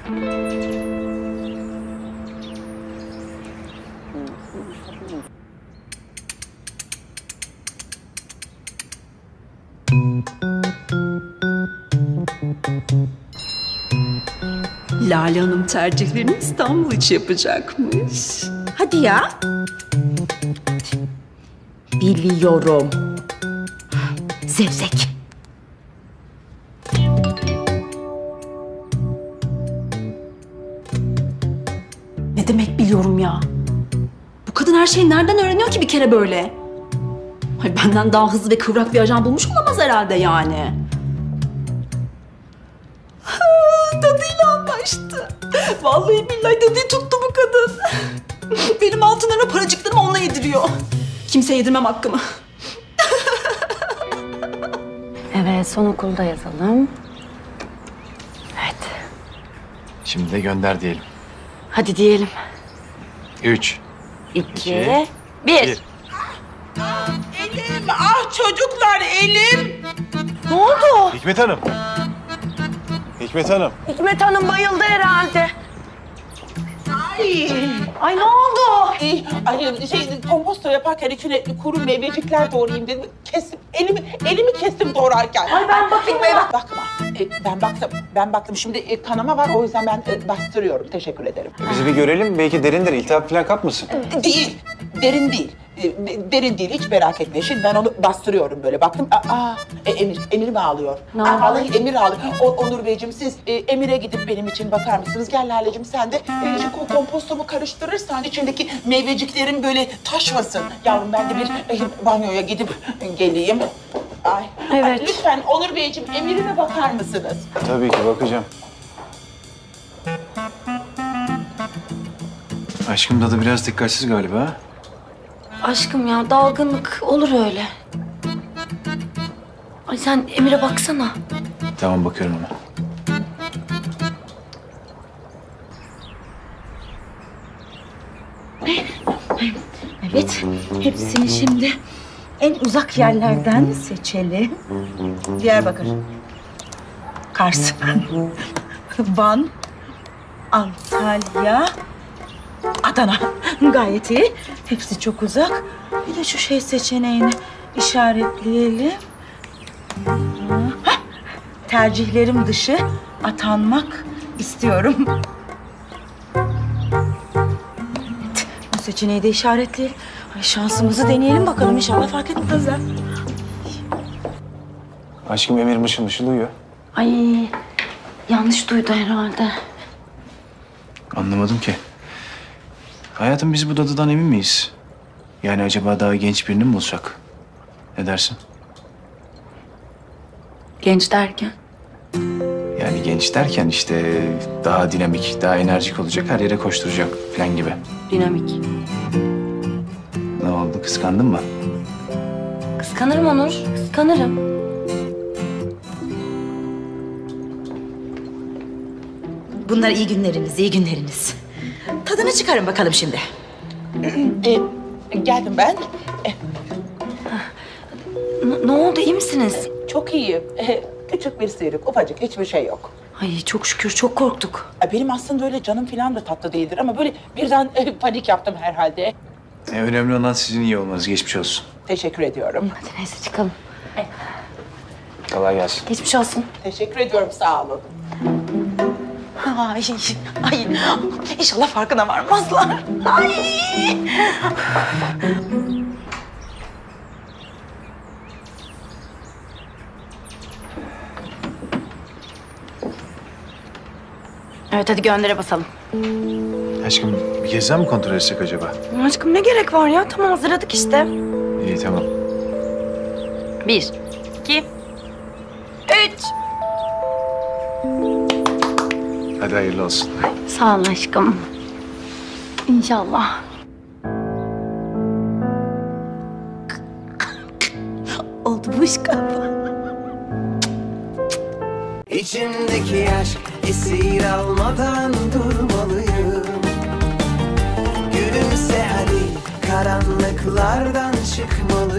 Lale Hanım tercihlerini İstanbul içi yapacakmış. Hadi ya. Biliyorum. Zevzek. Ne demek biliyorum ya? Bu kadın her şeyi nereden öğreniyor ki bir kere böyle? Ay benden daha hızlı ve kıvrak bir ajan bulmuş olamaz herhalde yani. Dadıyla anlaştı. Vallahi billahi dadıyı tuttu bu kadın. Benim altınlarıma paracıklarımı onunla yediriyor. Kimseye yedirmem hakkımı. Evet, son okulda yazalım. Evet. Şimdi de gönder diyelim. Hadi diyelim. 3, 2, 1. Elim, ah çocuklar elim. Ne oldu? Hikmet Hanım. Hikmet Hanım. Hikmet Hanım bayıldı herhalde. Ay, Ay ne oldu? Komposto yaparken içine kuru meyvecikler doğrayayım dedim. Kestim, elimi kestim doğrarken. Ay ben bakayım ya. Bakma, ben baktım. Şimdi kanama var, o yüzden ben bastırıyorum. Teşekkür ederim. Bizi bir görelim. Belki derindir. İltihap falan kapmasın. Değil, derin değil. Derin değil, hiç merak etme. Şimdi ben onu bastırıyorum böyle. Baktım, Emir mi ağlıyor? Vallahi Emir ağlıyor. Onur Beyciğim, siz Emir'e gidip benim için bakar mısınız? Gel Lale'cim sen de şu kompostomu karıştırırsan içindeki meyveciklerim böyle taşmasın. Yavrum ben de bir banyoya gidip geleyim. Ay. Evet. Ay, lütfen Onur Beyciğim, Emir'e bakar mısınız? Tabii ki bakacağım. Aşkım dadı biraz dikkatsiz galiba. Aşkım ya dalgınlık olur öyle. Ay sen Emir'e baksana. Tamam bakıyorum ona. Evet. Hepsini şimdi en uzak yerlerden seçelim. Diyarbakır. Kars. Van. Antalya. Adana. Gayet iyi. Hepsi çok uzak. Bir de şu şey seçeneğini işaretleyelim. Hah! Tercihlerim dışı atanmak istiyorum. Evet, bu seçeneği de işaretleyelim. Ay, şansımızı deneyelim bakalım, inşallah fark etmezler. Aşkım Emir mışıl mışıl uyuyor. Ay yanlış duydu herhalde. Anlamadım ki. Hayatım biz bu dadıdan emin miyiz? Yani acaba daha genç birini mi bulsak? Ne dersin? Genç derken? Yani genç derken işte daha dinamik, daha enerjik olacak, her yere koşturacak falan gibi. Dinamik. Ne oldu, kıskandın mı? Kıskanırım Onur, kıskanırım. Bunlar iyi günleriniz, iyi günleriniz. Tadını çıkarın bakalım şimdi. Geldim ben. Ne oldu, iyi misiniz? Çok iyi. Küçük bir sıyrık, ufacık, hiçbir şey yok. Ay çok şükür, çok korktuk. Benim aslında öyle canım falan da tatlı değildir ama böyle birden panik yaptım herhalde. Önemli olan sizin iyi olmanız, geçmiş olsun. Teşekkür ediyorum. Hadi neyse çıkalım. Kolay gelsin. Geçmiş olsun. Teşekkür ediyorum, sağ olun. Ay, ay, inşallah farkına varmazlar. Ay! Evet hadi göndere basalım. Aşkım bir kez daha mı kontrol etsek acaba? Aşkım ne gerek var ya? Tamam hazırladık işte. İyi tamam. 1, 2, 3. Hadi hayırlı olsun. Sağ ol aşkım. İnşallah. Oldu bu iş galiba. İçimdeki aşk esir almadan durmalıyım. Gülümse hadi, karanlıklardan çıkmalıyım.